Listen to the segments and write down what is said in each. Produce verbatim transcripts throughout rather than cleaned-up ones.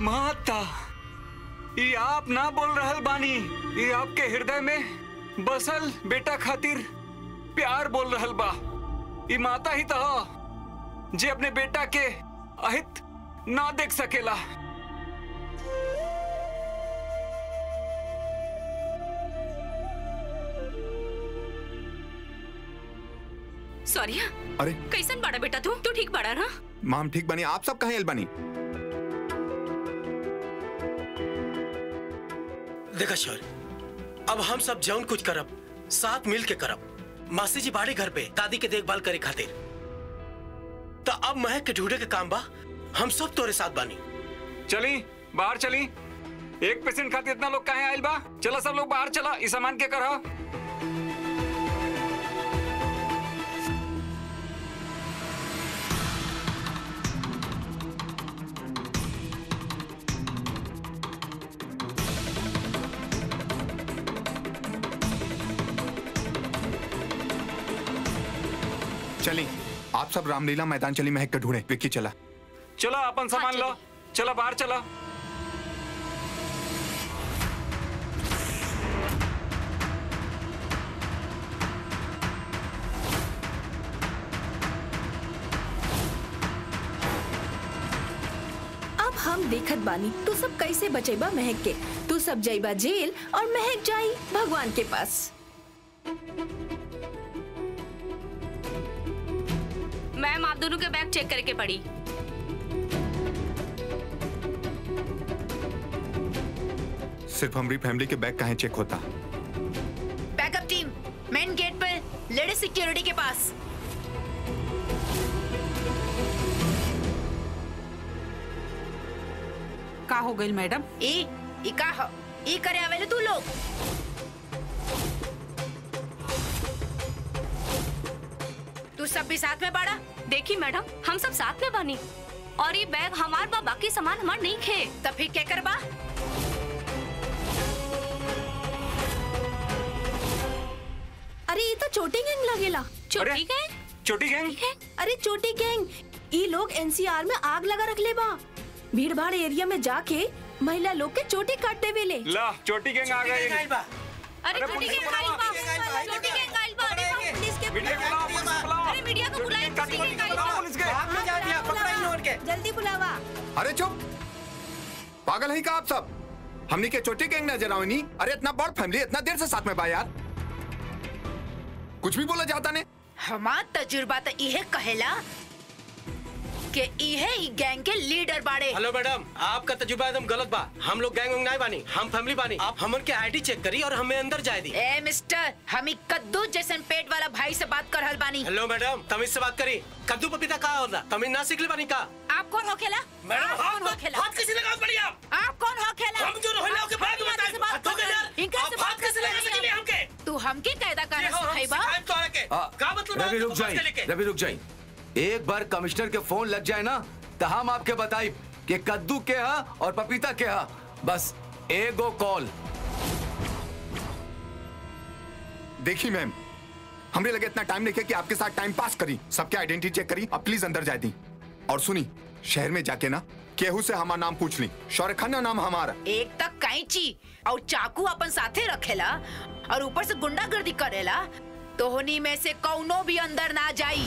माता, ये आप ना बोल रहल बानी, ये आपके हृदय में बसल बेटा खातिर प्यार बोल रहल बा। ये माता ही तो जे अपने बेटा के अहित ना देख सकेला। सॉरी। अरे कैसन बड़ा बेटा तू तू ठीक बड़ा ना? माम ठीक बनी, आप सब कहाँ बनी? देखा शौर, अब हम सब जौन कुछ करब साथ मिल के करब। मासी जी बाड़ी घर पे दादी के देखभाल करे खातिर, तो अब महक के ढूंढे के काम बा। हम सब तोरे साथ बानी। चली बाहर चली। एक पेशेंट खातिर इतना लोग कहाँ आयल बा? चला सब लोग बाहर चला। इस सामान के करा। चली आप सब रामलीला मैदान चली, महक के ढूंढे। विक्की चला। चला अपन सामान लो। चला बाहर चला। अब हम देखत बानी तू सब कैसे बचेबा महक के। तू सब जाइबा जेल और महक जाई भगवान के पास। मैम आप दोनों के बैग चेक करके पड़ी। सिर्फ हमारी फैमिली के बैग कहाँ चेक होता? बैकअप टीम मेन गेट पर लेडीज सिक्योरिटी के पास। का हो गई मैडम? ई ई का हो? ई करे आवेले तू लोग? तू सब भी साथ में बाड़ा? देखी मैडम, हम सब साथ में बनी और ये बैग हमार बा, बाकी सामान हमार नहीं खे। तब फिर क्या करबा? अरे ये तो चोटी गैंग लगेला। चोटी गैंग? चोटी गैंग? अरे चोटी गैंग, ये लोग एनसीआर में आग लगा रख ले बा। भीड़ भाड़ एरिया में जाके महिला लोग के चोटी काटते वेले। ला चोटी गैंग आ गई। अरे चोटी गैंग आइल बा, चोटी गैंग आइल बा। अरे पुलिस के मीडिया को बुलाओ, पुलिस को बुलाओ। अरे मीडिया को बुलाओ, चोटी गैंग आइल बा। पुलिस के आपने जा दिया, पकड़ा इन लोगों के। जल्दी बुलावा। अरे चुप, पागल है क्या आप सब? हमनी के चोटी गैंग नजर आओ नहीं? अरे इतना बड़ फैमिली इतना देर से साथ में बा यार, कुछ भी बोला जाता ने। हमार तजुर्बा तो इहे कहेला कि इहे ई गैंग के लीडर बाड़े। हेलो मैडम, आपका तजुर्बा एकदम गलत बा। हम लोग गैंग नहीं बानी, हम फैमिली बानी। आप हमन के आईडी चेक करी और हमें अंदर जाए दी। ए मिस्टर, हम ई कद्दू जैसन पेट वाला भाई से बात कर रहल बानी। हेलो मैडम, तमीज से बात करी। कद्दू पपीता का होला? तमीज ना सीखले बानी का? आप कौन हो खेला? मैडम आप कौन हो खेला? हाथ कैसे लगा पड़ी आप? आप कौन हो खेला? हम जो रोहिला के बाद बताए। हाथों के यार, आप हाथ कैसे लगा सकेले हमके? तू हमके कायदा कानून सिखाइबा? का मतलब? रवि रुक जाइए, रवि रुक जाइए। एक बार कमिश्नर के फोन लग जाए ना तो हम आपके बताई कि कद्दू के हा और पपीता के हा। बस एगो कॉल। देखी मैम, हमने लगे इतना टाइम नहीं कि आपके साथ टाइम पास करी। सबके आइडेंटिटी चेक करी। अब प्लीज अंदर जा दी। और सुनी, शहर में जाके ना केहू से हमारा नाम पूछ ली। शौर्य खन्ना नाम हमारा। एक तक कैंची और चाकू अपन साथे रखेला और ऊपर से गुंडागर्दी करेला, तो होनी में से कौनो भी अंदर ना जाई।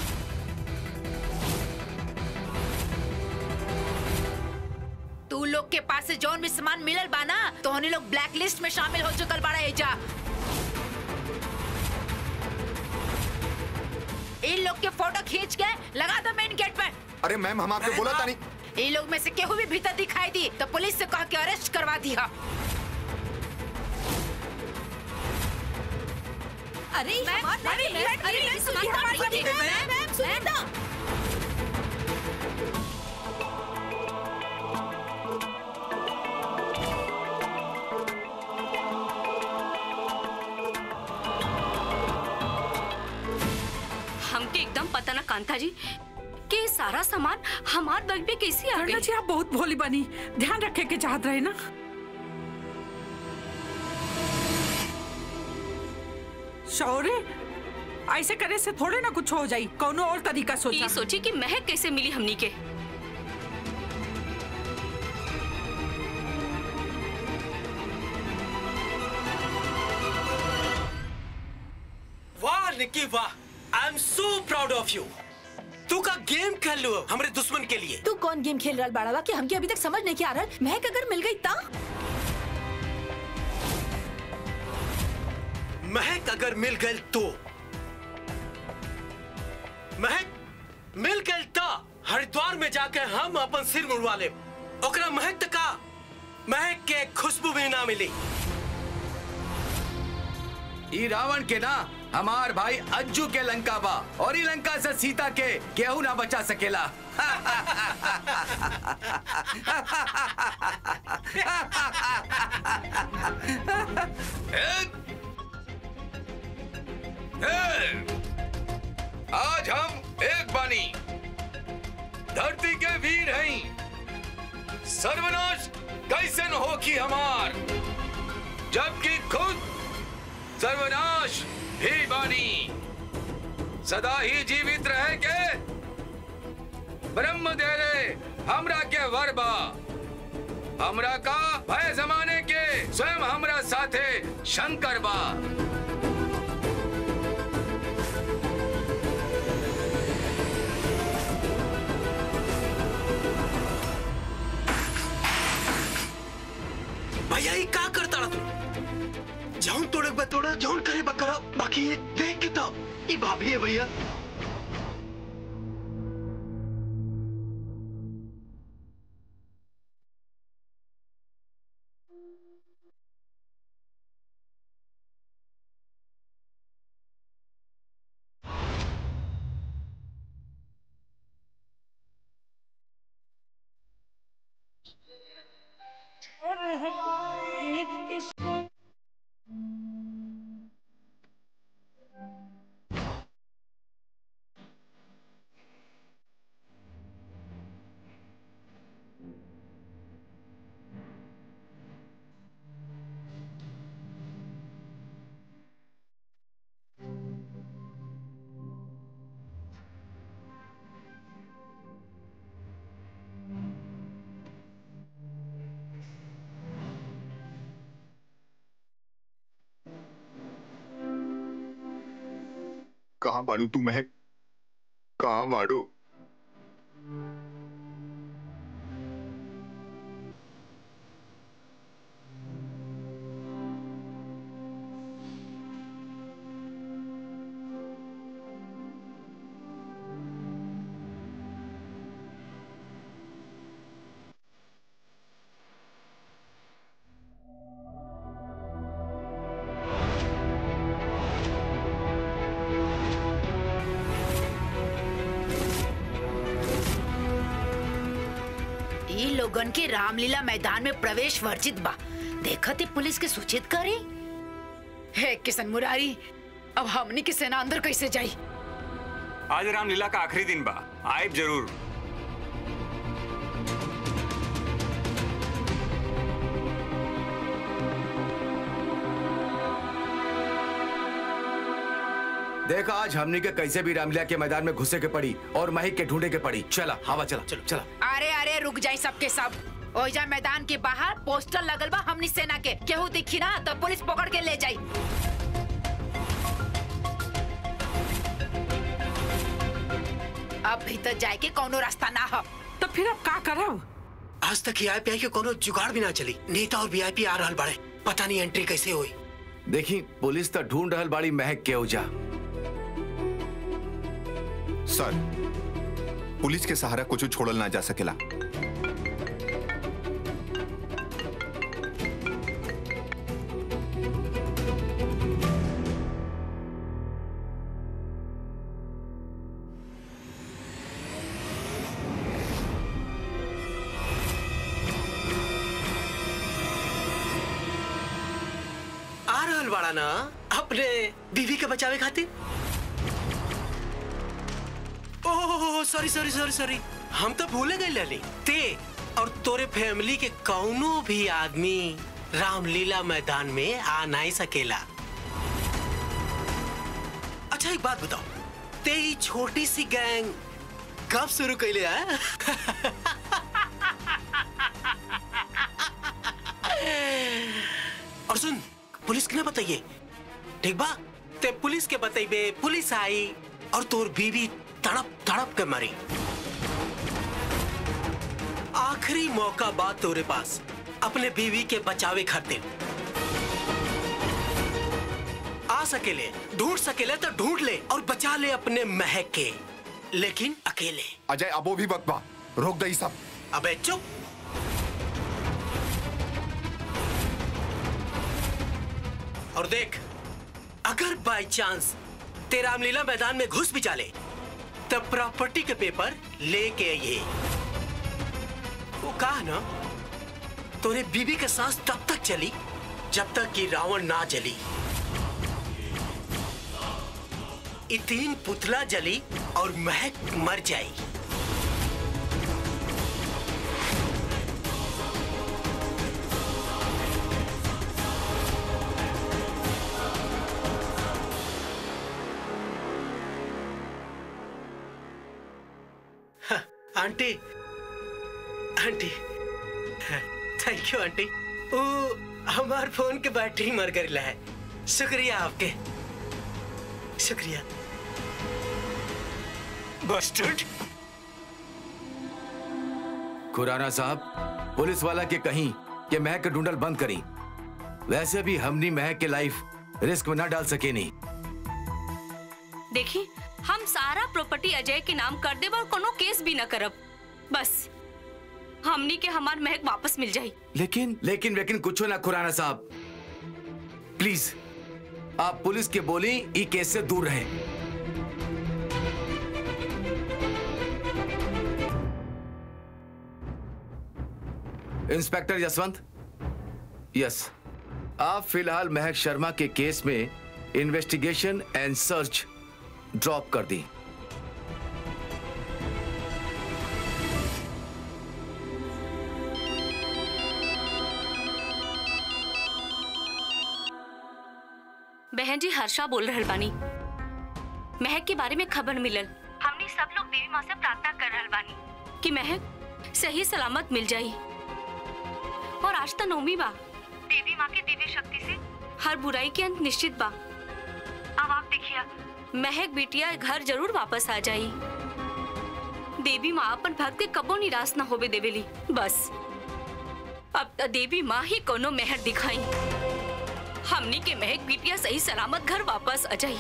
तू लोग के पास से जौन भी सामान मिलल बा ना, तो होनी लोग ब्लैक लिस्ट में शामिल हो चुकल बाड़ा एजा। इन लोग के फोटो खींच के लगा दो मेन गेट पर। अरे मैम, हम आपको बोला था नहीं। इन लोग में से केहू भी भीतर दिखाई दी तो पुलिस से कह के अरेस्ट करवा दिया। अरे मैम, अरे मैम, अरे मैम, सुनिए हमारी बात। मैम, मैम, सुनिए ना। हमके एकदम पता ना कांता जी कि सारा सामान हमार बैग में कैसे आ गई। जी आप बहुत भोली बनी, ध्यान रखे के चाहत रहे ना। शौर्य, ऐसे करे से थोड़े ना कुछ हो जाई। कौनो और तरीका सोचा। ये सोची कि महक कैसे मिली हमनी के। विक्की वाह, I am so proud of you. तू का गेम खेल लो हमारे दुश्मन के लिए। तू कौन गेम खेल रहा बाड़ावा कि हमके अभी तक समझ नहीं आ रहा। महक अगर मिल गई ता महक अगर मिल गई तो महक मिल गई ता हरिद्वार में जाके हम अपन सिर मुड़वा ले। ओकरा महक तक का महक के खुशबू भी ना मिली। ई रावण के ना हमार भाई अज्जू के लंका बा और ई लंका से सीता के केहू ना बचा सकेला। आज हम एक बानी धरती के वीर हैं। सर्वनाश कैसे न हो कि हमार, जबकि खुद सर्वनाश भी बानी। सदा ही जीवित रहे के ब्रह्म देले हमरा के वरबा। हमरा का भय जमाने के स्वयं हमरा साथे शंकर बा। भैया ये क्या करता रहा तू? जाऊन तोड़े बा तोड़ा, जाऊन करे बकरा, बाकी ये देख के तो ये भाभी है भैया। कहाँ बाड़ू तू महक? कहाँ बाड़ू? लोगन के रामलीला मैदान में प्रवेश वर्जित बा। देखते पुलिस के सूचित करी। हे किशन मुरारी, अब हमनी की सेना अंदर कैसे जाई? आज रामलीला का आखिरी दिन बा, आइब जरूर। देखा आज हमनी के कैसे भी रामलीला के मैदान में घुसे के पड़ी और महक के ढूंढे के पड़ी। चला हवा चला चलो चला। अरे अरे रुक जाई सबके सब। ओइजा मैदान के बाहर पोस्टर लगल बा हमनी सेना के। केहू दिखी ना तो पुलिस पकड़ के ले जाई। अब भीतर जाए के कोनो रास्ता ना हो। तो फिर अब का करब? आज तक वीआईपी के कोनो जुगाड़ भी ना चली। नेता और वीआईपी आ रहल बाड़े, पता नहीं एंट्री कैसे हुई। देखी पुलिस तो ढूंढ रहल बाड़ी महक के ओजा। सर, पुलिस के सहारा कुछ छोड़ल ना जा सकेला। आ रहल बाड़ा ना अपने बीवी के बचावे खातिर। Oh sorry sorry sorry sorry, हम तो भूल गए लली। ते और तोरे फैमिली के कौनो भी आदमी रामलीला मैदान में आ नहीं सकेला। अच्छा एक बात बताओ, ते ही छोटी सी गैंग कब शुरू कैले है? और सुन, पुलिस के ना बताइए, ठीक बा? ते पुलिस के बतेबे, पुलिस आई और तोर बीवी तड़प तड़प के मरी। आखिरी मौका बात तोरे पास अपने बीवी के बचावे खातिर। आ सकेले, ढूंढ सकेले तो ढूंढ ले और बचा ले अपने महक के, लेकिन अकेले। अजय अबो भी बकवा, रोक दई सब। अबे चुप। और देख, अगर बाय चांस तेरा रामलीला मैदान में घुस भी जाले तब प्रॉपर्टी के पेपर लेके ये वो कहा ना, तोरे बीबी के सांस तब तक चली जब तक कि रावण ना जली। ये तीन पुतला जली और महक मर जाई। हाँ, aunty aunty thank you aunty. वो हमार फोन के बैटरी मर गई है। शुक्रिया आपके, शुक्रिया। बस्टर्ड। खुराना साहब, पुलिस वाला के कहीं कि महक के ढूंढल बंद करी। वैसे भी हमनी महक के लाइफ रिस्क में ना डाल सके नहीं। देखी, हम सारा प्रॉपर्टी अजय के नाम कर दे और कोनो केस भी न करब। बस हमनी के हमार महक वापस मिल जाई। लेकिन लेकिन लेकिन कुछ ना खुराना साहब, प्लीज आप पुलिस के बोली ई केस से दूर रहें। इंस्पेक्टर यशवंत, यस, आप फिलहाल महक शर्मा के केस में इन्वेस्टिगेशन एंड सर्च ड्रॉप कर दी। बहन जी, हर्षा बोल रहल बानी। महक के बारे में खबर मिलल। हमने सब लोग देवी माँ से प्रार्थना कर रहल बानी कि महक सही सलामत मिल जाई। और आज तो नौमी बा। देवी माँ के दिव्य शक्ति से हर बुराई के अंत निश्चित बा। अब आप देखिए, महक बिटिया घर जरूर वापस आ जाई। देवी माँ अपन भक्त के कबो निराश न होवे देवेली। बस अब तो देवी माँ ही कोनो मेहर दिखाई, हमनी के महक बिटिया सही सलामत घर वापस आ जाई।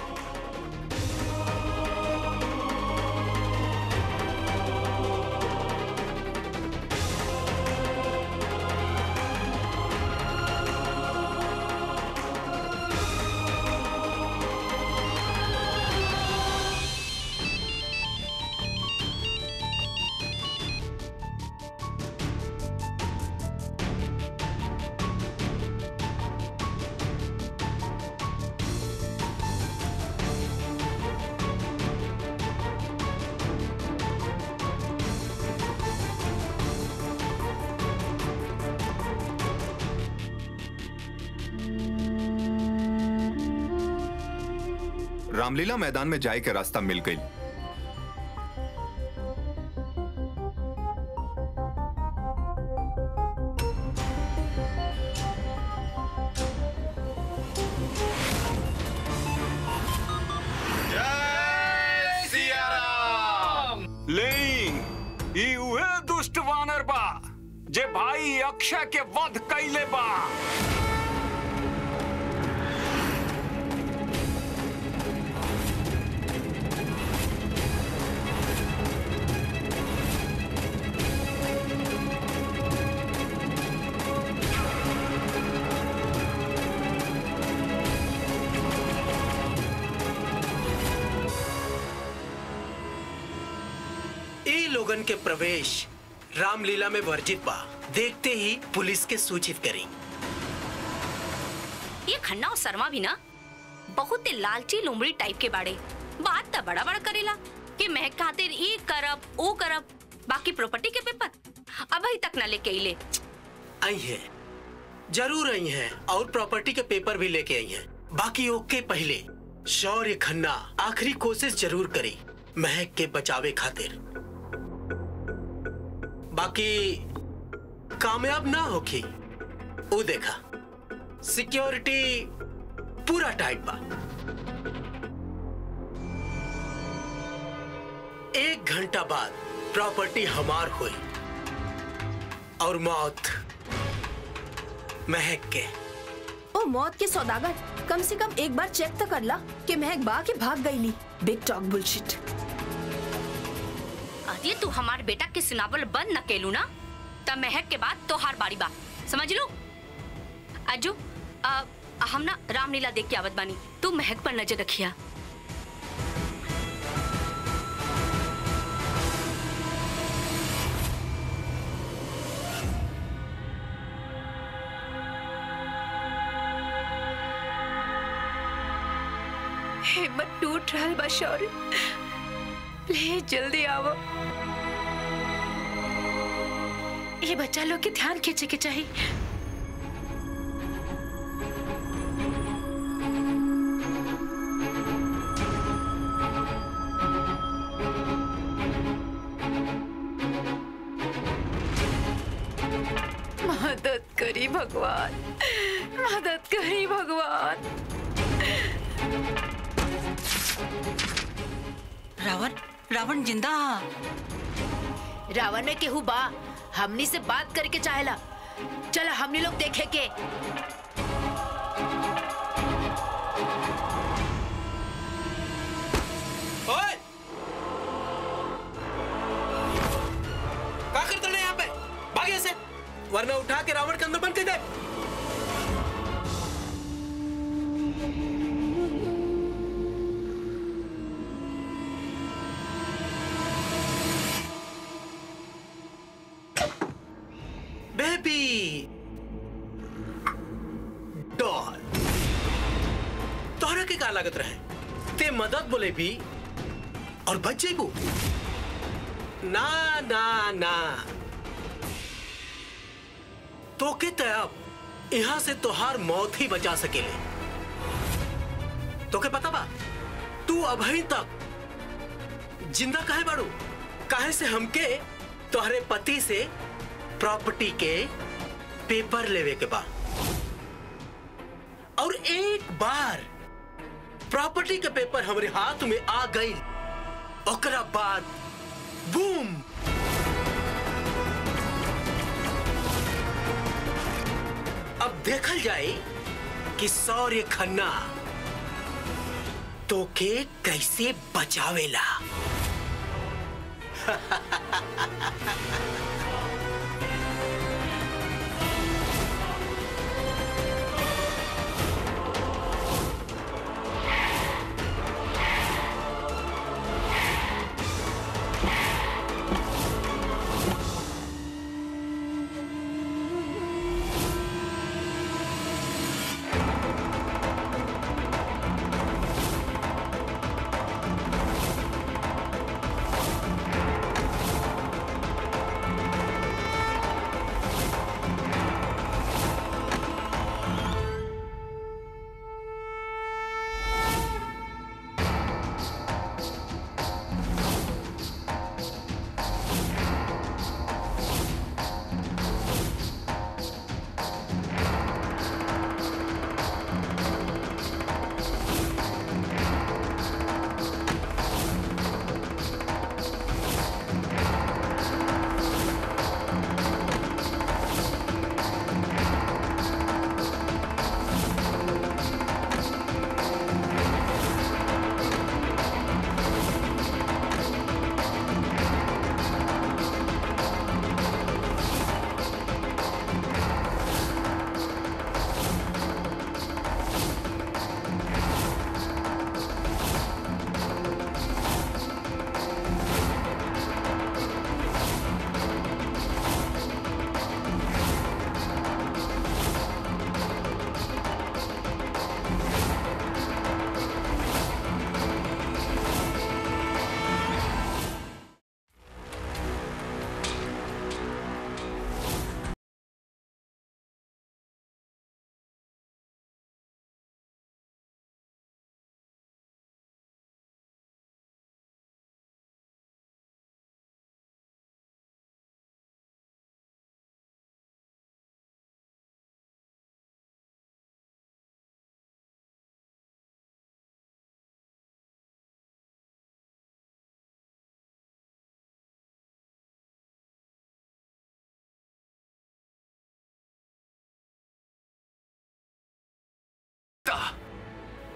रामलीला मैदान में जाए के रास्ता मिल गई। जय सिया राम। लेकिन ई उहे दुष्ट वानर बा जे भाई अक्षय के वध कैले बा। लोगन के प्रवेश रामलीला में वर्जित बा। देखते ही पुलिस के सूचित करें। ये खन्ना और शर्मा भी ना बहुत लालची लोमड़ी टाइप के बाड़े। बात तो बड़ा बड़ा करेला कि महक खातिर ई करब ओ करब, बाकी प्रॉपर्टी के पेपर अभी तक ना लेके आइले। आई है, जरूर आई है, और प्रॉपर्टी के पेपर भी लेके आई है। बाकी ओके पहले शौर्य खन्ना आखिरी कोशिश जरूर करी महक के बचावे खातिर। बाकी कामयाब ना होगी, वो देखा सिक्योरिटी पूरा टाइट बा। एक घंटा बाद प्रॉपर्टी हमार हुई और मौत महक के। ओ मौत के सौदागर, कम से कम एक बार चेक तो कर ला कि महक बा के भाग गई ली। Big talk bullshit. अरे तू हमारे बेटा के सुनावल बंद न केलू ना, तब महक के बाद तो हार बारी बा, समझ लो। अजू आ, हम ना रामलीला देख के आवत बानी, तू महक पर नजर रखिया। हिम्मत टूट रहल बा शौर्य, प्लीज जल्दी आवो। ये बच्चा लोग के ध्यान खींचे के चाहिए। मदद करी भगवान, मदद करी भगवान। रावण रावण जिंदा। रावण में केहू बा, हमनी से बात करके चाहेला। चलो हमनी लोग देखे के। ओए! क्या करते हैं यहाँ पे? भागे ऐसे, वरना उठा के रावण के अंदर बंद कर दे। बेबी डॉल, तोहरा के का लागत रहे? ते मदद बोले भी और बच जेबू? ना ना ना, तो के तब यहाँ से तोहार मौत ही बचा सकेले। तो के पता बा तू अभी तक जिंदा काहे बाड़ू? काहे से हमके तोहरे पति से प्रॉपर्टी के पेपर लेवे के बा, और एक बार प्रॉपर्टी के पेपर हमारे हाथ में आ गई, ओकरा बाद बूम, अब देखल जाए कि शौर्य खन्ना तो के कैसे बचावेला।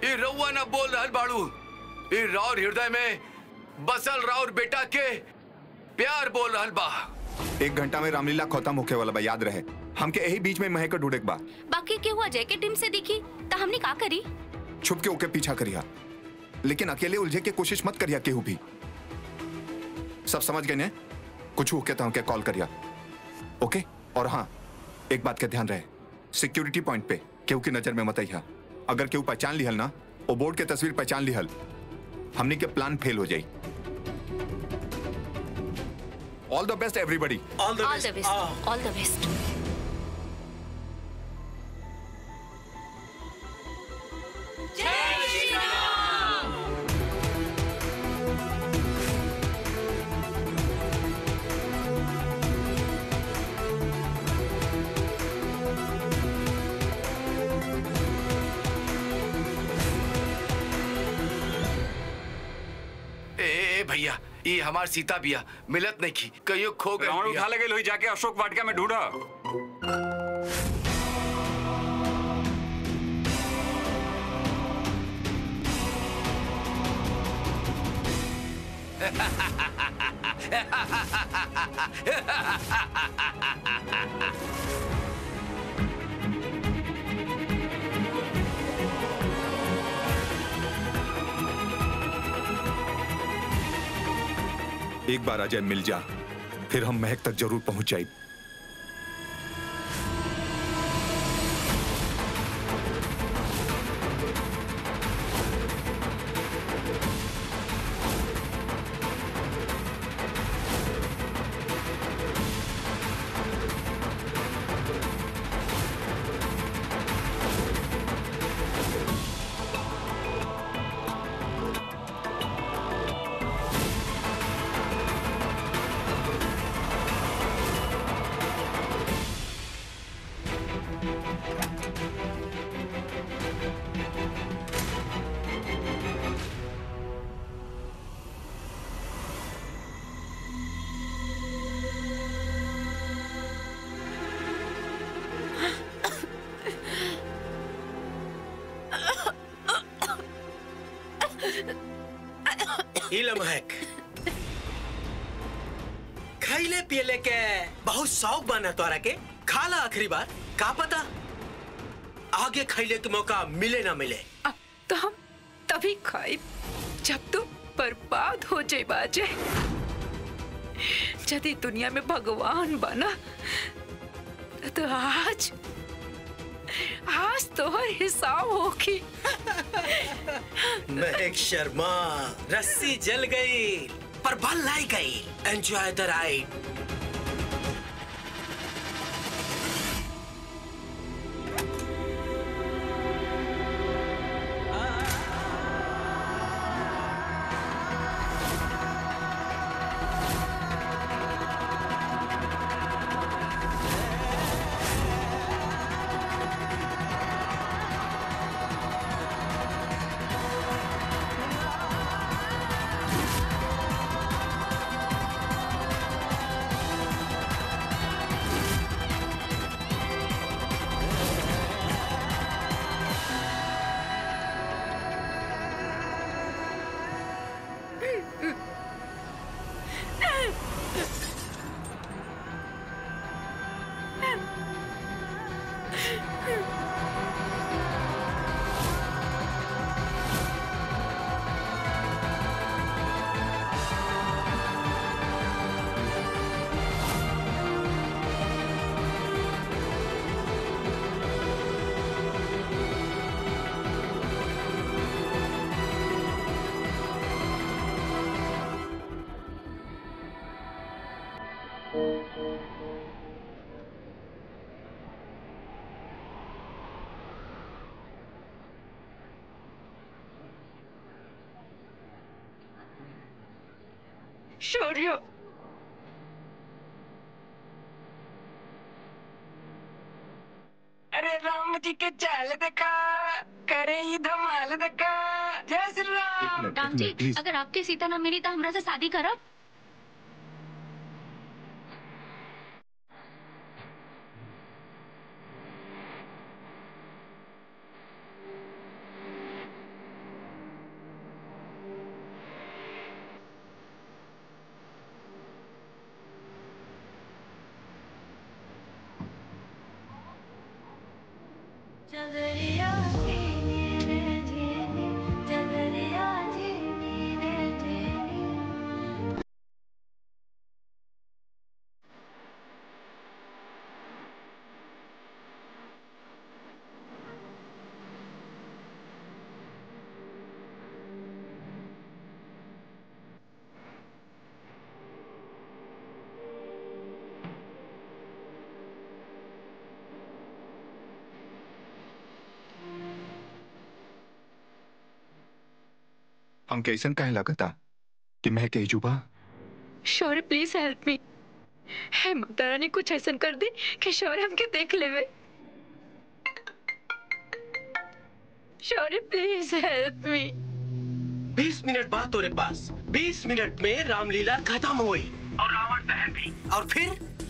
ये रउआ ना बोल रहल बाड़ू। ये राउर हृदय में बसल राउर बेटा के प्यार बोल रहल बा। एक घंटा में रामलीला खत्म होके वाला बा, याद रहे। हमके यही बीच में महक ढूंढे बा। बाकी के हुआ अजय के टीम से दिखी तो हमने का करी? छुप के ओके पीछा करिया, लेकिन अकेले उलझे के कोशिश मत करिया केहू भी। सब समझ गए ने? कुछ होके तो हमके कॉल करिया, ओके? और हाँ, एक बात का ध्यान रहे, सिक्योरिटी पॉइंट पे केहू की नजर में मत आइया। अगर केहू पहचान लिहल ना, वो बोर्ड के तस्वीर पहचान लिहल, हमने के प्लान फेल हो जाई। All the best everybody. All the all the best, all the best. भैया, ये हमार सीता बिया मिलत नहीं की, कहियो खो गए। रावण उठा लगे लोही जाके अशोक वाटिका में ढूंढा। एक बार अजय मिल जा, फिर हम महक तक जरूर पहुंच जाए। महक खैले पियले के बहुत शौक बना तोरा के, खाला आखिरी बार, का पता आगे खैले के मौका मिले ना मिले। अब तो हम तभी खाए जब तुम बर्बाद हो जाए बाजे। यदि दुनिया में भगवान बना तो आज आज तो हिसाब होगी। महक शर्मा, रस्सी जल गई पर बल लाई गई। एंजॉय द राइड। शौर्य, अरे राम जी के चाल देखा, करे ही धमाल देखा। जय श्री राम। राम जी, अगर आपकी सीता ना मिली तो हमरा से शादी करब? हमके ऐसा कहे लगता कि मैं के जुबा। Shaurya please help me. है माता रानी कुछ ऐसा कर दे कि शौर्य हमके देख लेवे। Shaurya please help me. बीस मिनट बाद तेरे पास बीस मिनट में रामलीला खत्म हुई और रावण दहन भी। और फिर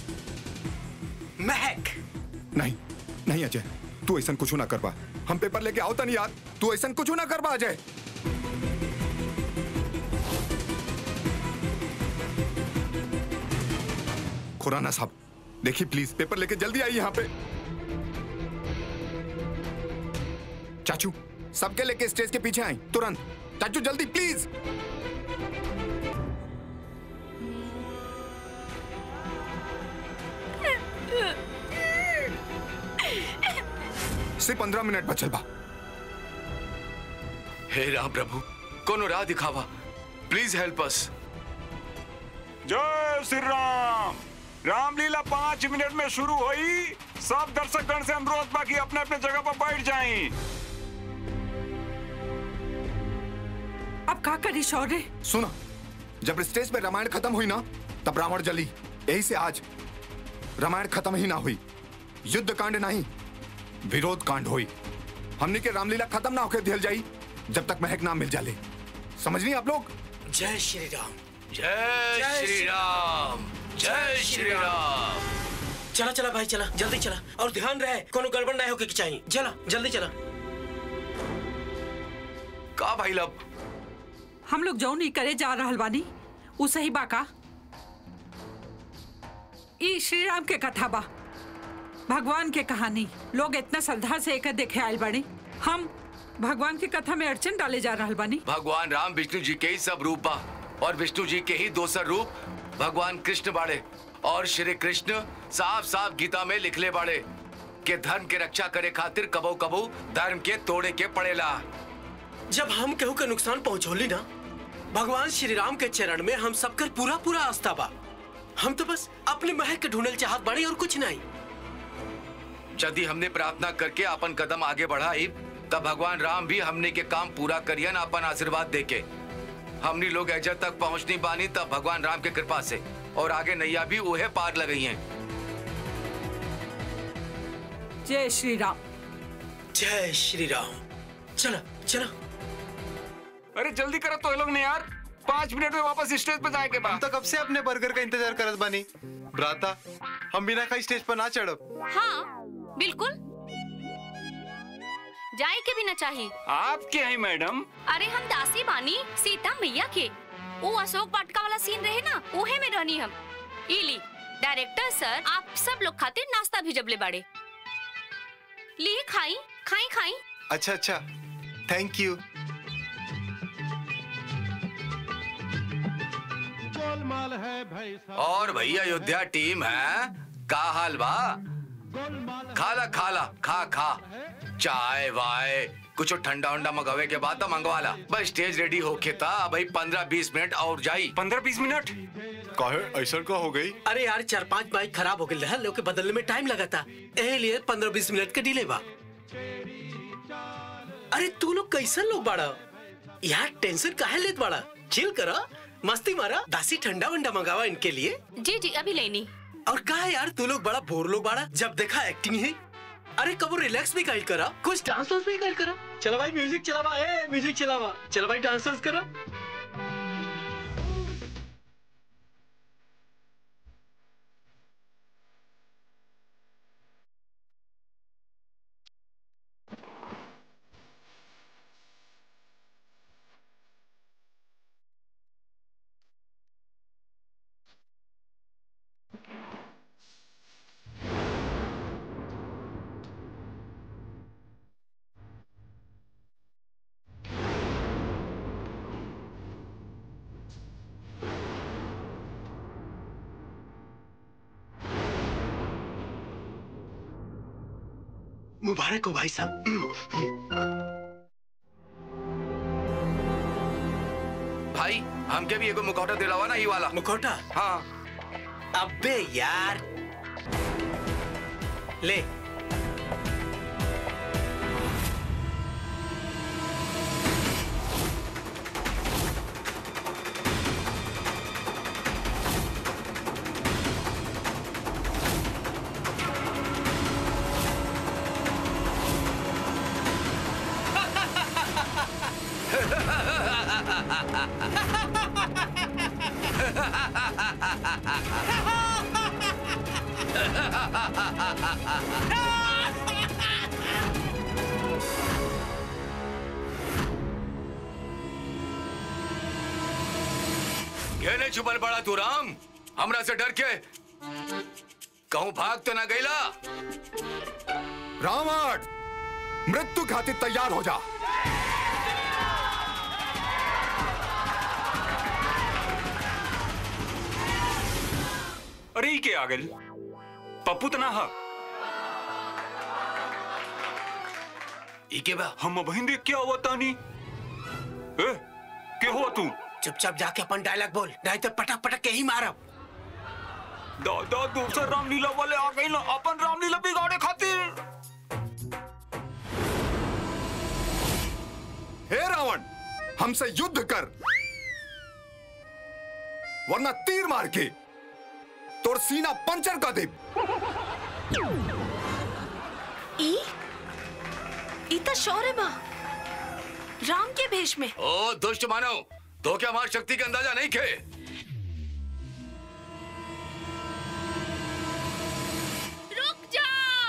महक। नहीं नहीं अजय, तू ऐसा कुछ ना करवा। हम पेपर लेके आओ नहीं यार, तू ऐसा कुछ ना करवा अजय। खुराना साहब देखिए प्लीज, पेपर लेके जल्दी आइए यहाँ पे। चाचू सबके लेके स्टेज के पीछे आई तुरंत। चाचू जल्दी प्लीज। सिर्फ पंद्रह मिनट बचल बा। हे राम प्रभु, कोनो राह दिखावा, प्लीज हेल्प अस। जय श्री राम। रामलीला पांच मिनट में शुरू हुई। सब दर्शकगण से अनुरोध बा कि अपने अपने जगह पर बैठ जाएं। अब क्या करी शौर्य? सुना, जब स्टेज पे रामायण खत्म हुई ना तब रावण जली। यही से आज रामायण खत्म ही ना हुई, युद्ध कांड नहीं विरोध कांड हुई। हमने के रामलीला खत्म ना होकर दिल जाई जब तक महक ना मिल जाले। समझ नहीं आप लोग? जय श्री राम। जय श्री राम। जय श्री राम। चला चला भाई चला, जल्दी चला। और ध्यान रहे कोनो गड़बड़ ना हो के चाहिए। चला जल्दी चला। का भाई लब हम लोग जो नहीं करे जा रहल बानी उ सही बा का? ई श्री राम के कथा बा, भगवान के कहानी। लोग इतना श्रद्धा से एक देखे आयल बानी। हम भगवान की कथा में अड़चन डाले जा रहल बानी। भगवान राम विष्णु जी के ही सब रूप बा और विष्णु जी के ही दोसर रूप भगवान कृष्ण बाड़े। और श्री कृष्ण साफ साफ गीता में लिखले बाड़े कि धर्म के रक्षा करे खातिर कबो कबो धर्म के तोड़े के पड़ेला। जब हम केहू के नुकसान पहुंचोली ना, भगवान श्री राम के चरण में हम सबकर पूरा पूरा आस्था बा। हम तो बस अपने महक के ढूंढल चाहत बाड़ी और कुछ नहीं। यदि हमने प्रार्थना करके अपन कदम आगे बढ़ाई तब भगवान राम भी हमने के काम पूरा करियन अपन आशीर्वाद देके। हमनी लोग एजा तक पहुंचनी बानी तब भगवान राम के कृपा से, और आगे नैया भी उहे पार लगई हैं। जय श्री राम। जय श्री राम। चला चला। अरे जल्दी करो तो ये लोग ने यार, पाँच मिनट में वापस स्टेज पर जाए के बाद। हम तो कब से अपने बर्गर का इंतजार करत बानी। भ्राता, हम बिना खाई स्टेज पर ना चढ़ब। हाँ बिल्कुल, जाए के भी न चाहिए। आप क्या है मैडम? अरे हम दासी बानी सीता मैया के। वो अशोक वाटिका वाला सीन रहे ना, उहे में रहनी हम। इली डायरेक्टर सर आप सब लोग खातिर नाश्ता भी जबले बाड़े। ली खाई खाई खाई। अच्छा अच्छा, थैंक यू। और भैया अयोध्या टीम है, का हाल बा? खाला खाला खा खा चाय वाय कुछ ठंडा उंडा मंगावे के बाद मंगवाला। बस स्टेज रेडी होके था भाई, पंद्रह बीस मिनट और जाई। पंद्रह बीस मिनट काहे ऐसा का हो गई? अरे यार चार पांच बाइक खराब हो गई, लोग के बदलने में टाइम लगा था, यही लिए पंद्रह बीस मिनट के डिले बा। अरे तू लोग कैसा लोग बाड़ा यार, टेंशन काहे लेत बाड़ा? चिल करा, मस्ती मारा, दासी ठंडा वंडा मंगावा इनके लिए। जी जी अभी लेनी। और कहा यार तू लोग बड़ा बोर लोग बाड़ा, जब देखा एक्टिंग है। अरे कबो रिलैक्स भी गाइड करा, कुछ डांस वांस भी गाइड करा। चलो भाई म्यूजिक चलावा, ए म्यूजिक चलावा। चलो भाई डांस वांस करा। मुबारक हो भाई साहब। भाई हमके भी एगो मुखौटा दिलावा ना, ये वाला मुखौटा। हाँ। अबे यार ले। कहने छुपल पड़ा तू राम, हमरा से डर के कहूं भाग तो ना गईला। रावण, मृत्यु खातिर तैयार हो जा। अरे ई के आ गइल? पप्पू तना हा ई के बा? हम बहिन देख क्या हुआ तानी? ए, के हुआ तू? चुपचाप जाके अपन डायलॉग बोल, नहीं तो पटक पटक के ही मारब। दादा दूसरा रामलीला वाले आ गई ना, अपन रामलीला बिगाड़े खातिर। हे रावण, हमसे युद्ध कर, वरना तीर मार के तोर सीना पंचर कर दे। ई ई तो शौर्य बा, राम के भेष में। ओ दुष्ट मानव, तो क्या हमारी शक्ति का अंदाजा नहीं खे? रुक जा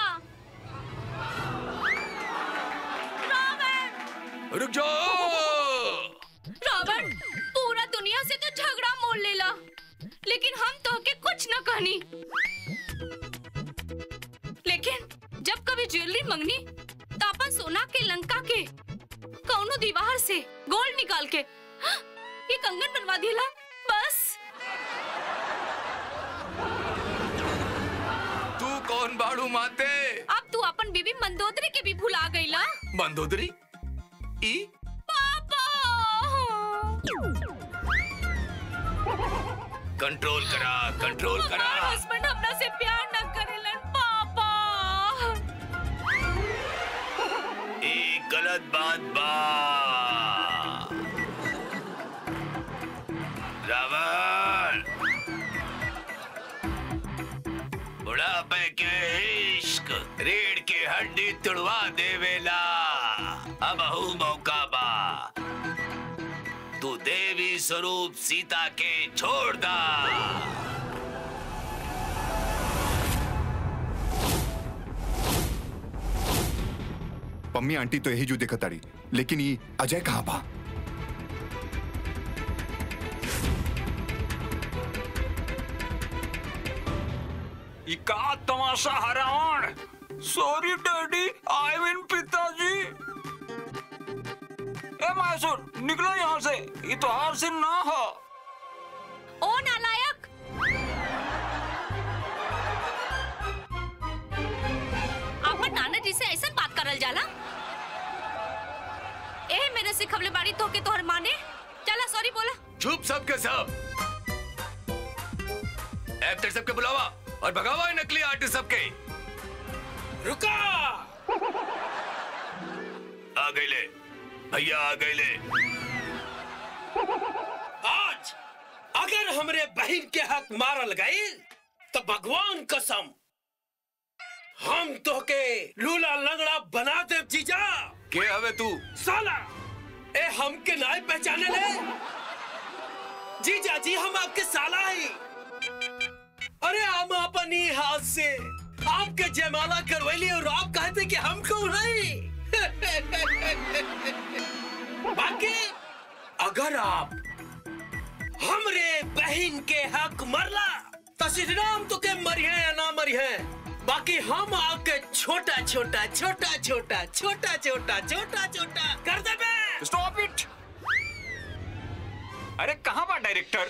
रावण, रुक जाओ। रावण, पूरा दुनिया से तो झगड़ा मोल लेला, लेकिन हम तो के कुछ न कहनी। लेकिन जब कभी ज्वेलरी मंगनी तो अपन सोना के लंका के कौनो दीवार से गोल्ड निकाल के ये कंगन बनवा दिला बस। तू कौन बाड़ू माते? अब तू अपन बीबी मंदोदरी के भी भुला गईला। मंदोदरी? ई? पापा! कंट्रोल करा, कंट्रोल करा। हमारा हस्बैंड अपना से प्यार न करेलन पापा। ई गलत बात बा। रावण, बुढ़ापे के इश्क रीढ़ की हड्डी तुड़वा देवेला। अब अहू मौका बा, तू देवी स्वरूप सीता के छोड़ दा। पम्मी आंटी तो यही जो दिखत तारी, लेकिन ये अजय कहाँ बा? ये का तमाशा है Ravan? Sorry daddy, I mean पिताजी। ए मैसूर, निकलो यहाँ से, ये तो हार सिन ना हो। ओ नालायक, अपन नाना जी से ऐसा बात करल जाला? ए मेरे से खबले बाड़ी तो के तोहर माने। चला सॉरी बोला। चुप सबके सब। एक्टर सबके बुलावा और भगावा नकली आर्टिस्ट सबके। रुका! आ गए ले भैया, आ गए ले। आज अगर हमरे बहन के हक मारल गई तो भगवान कसम हम तो के लूला लंगड़ा बना दे जीजा। के हवे तू? साला ए हमके नाय पहचाने ले? जीजा जी हम आपके साला ही। अरे हम अपनी हाथ से आपके जयमाला करवैली और आप कहते कि हम कौन है? बाकी अगर आप हमरे बहन के हक मरला तो श्री राम तो के मरिए या ना मरिए, बाकी हम आपके छोटा छोटा छोटा छोटा छोटा छोटा छोटा छोटा कर देबे। Stop it! अरे कहाँ बा डायरेक्टर?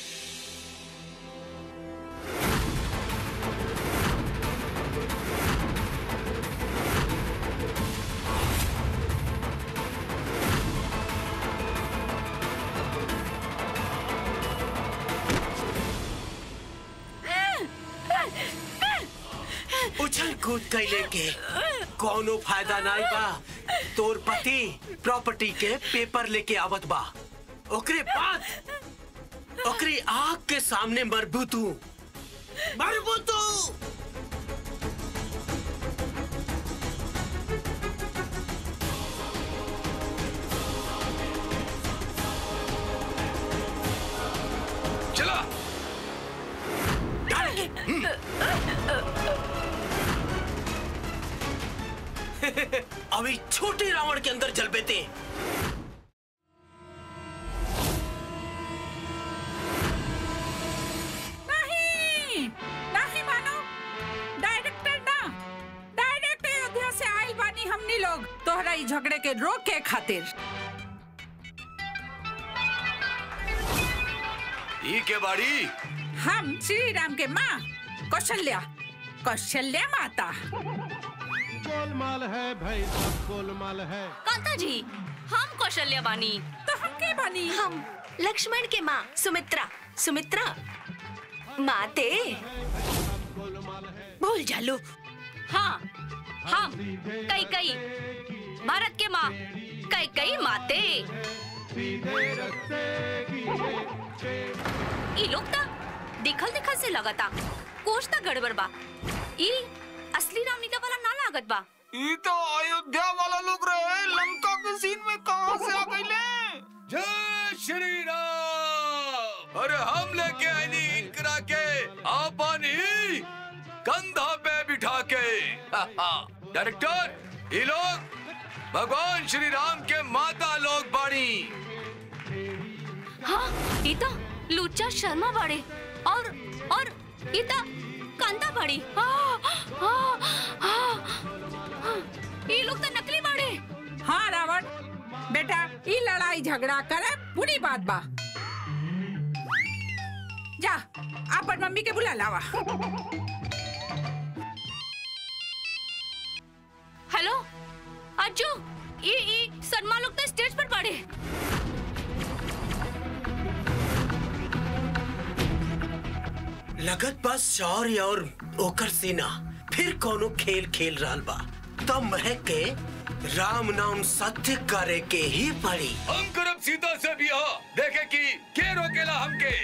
उछल कूद कैले के कोनो फायदा नहीं बा। तोर पति प्रॉपर्टी के पेपर लेके आवत बा, ओकरे बाद ओकरी आग के सामने मरबू तू, मरबू तू। चला। अभी छोटे रावण के अंदर जल बेते। नहीं नहीं मानो, डायरेक्टर ना, डायरेक्ट अयोध्या से आयल बानी हमनी लोग तोहरा ई झगड़े के रोके खातिर। ई के बाड़ी हम श्री राम के माँ कौशल्या, कौशल्या माता। गोलमाल है भाई, सब गोलमाल है। कांता जी, हम कौशल्या बानी। तो हम के बानी? हम लक्ष्मण के माँ सुमित्रा। सुमित्रा माते भूल जा लो। हाँ, हम कई कई भारत के माँ, कई कई माते। ई लोग ता दिखल दिखल से लगता कुछ ता गड़बड़ बा। ई असली रामलीला वाला ना लागत बा। ई तो अयोध्या वाला लोग रहे, लंका के सीन में कहां से आ गए? जय श्री राम। अरे हम लेके आए नी इनकरा के आपन ही कंधा पे बिठा के। डायरेक्टर, ये लोग भगवान श्री राम के माता लोग बाड़ी। हाँ, ई तो लुच्चा शर्मा बाड़े और और ई तो कांता बाड़ी। हाँ, हाँ, हाँ, हाँ, ये लोग तो नकली बाड़े। हाँ रावण बेटा, ई लड़ाई झगड़ा करे बुरी बात बा। जा अपन मम्मी के बुला लावा। हेलो अज्जू, ये ये शर्मा लोग तो स्टेज पर बाड़े। लगत बस शौर्य और ओकर सेना फिर कोनो खेल खेल रहल बा। तब महक के राम नाम सत्य करे के ही पड़ी। हम करब सीता से भी हो, देखे कि के रोकेला हमके।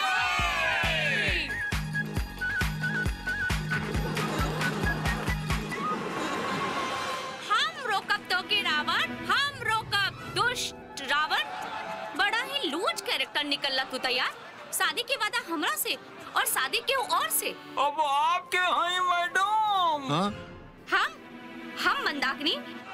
हम रोकब तो के रावण, हम रोकब दुष्ट रावण। बड़ा ही लूज कैरेक्टर निकलला तू तैयार। शादी के वादा हमरा से और शादी के और से। अब आपके हैं मैडम। हाँ? हम हम मंदाकिनी।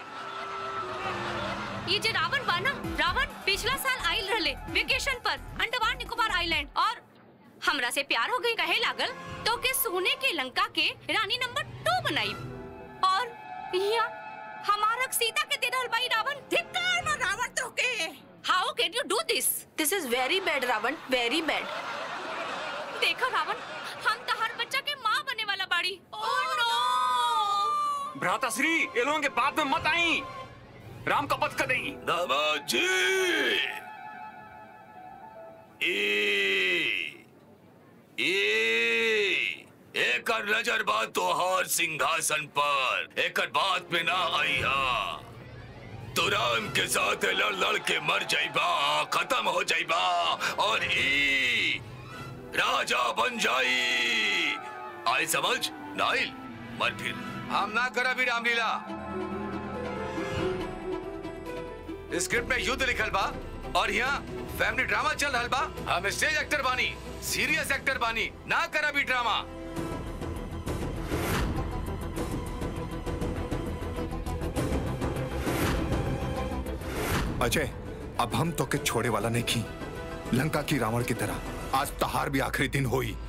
ये जो रावण बा ना, रावण पिछला साल आइल रहले वेकेशन पर अंडमान निकोबार आइलैंड और हमरा से प्यार हो गई। कहे लागल तो के सोने के लंका के रानी नंबर टू बनाई और यहाँ हमारा सीता के दे रहल बाई रावण। धिक्कार ना रावण तो के। How can you do this? This is very bad Ravan, very bad. देखो रावण, हम तो हर बच्चा के माँ बनने वाला बाड़ी। Oh no! भ्राताश्री, ये लोगों के बात में मत आई। राम का पथ कर देंगी। दामाद जी, ए, ए, एकर नजर बात तो हर सिंहासन पर एकर बात में ना आई हा। तो राम के साथ लड़ लड़ के मर जाइबा, खत्म हो जाइबा और ई राजा बन जाई। आई समझ? नाइल मर फिर हम ना करा भी रामलीला। स्क्रिप्ट में युद्ध लिखल बा और यहाँ फैमिली ड्रामा चल रहल बा। हम स्टेज एक्टर बानी, सीरियस एक्टर बानी, ना करा भी ड्रामा। अजय, अब हम तो के छोड़े वाला नहीं की। लंका की रावण की तरह आज तहार भी आखिरी दिन होई।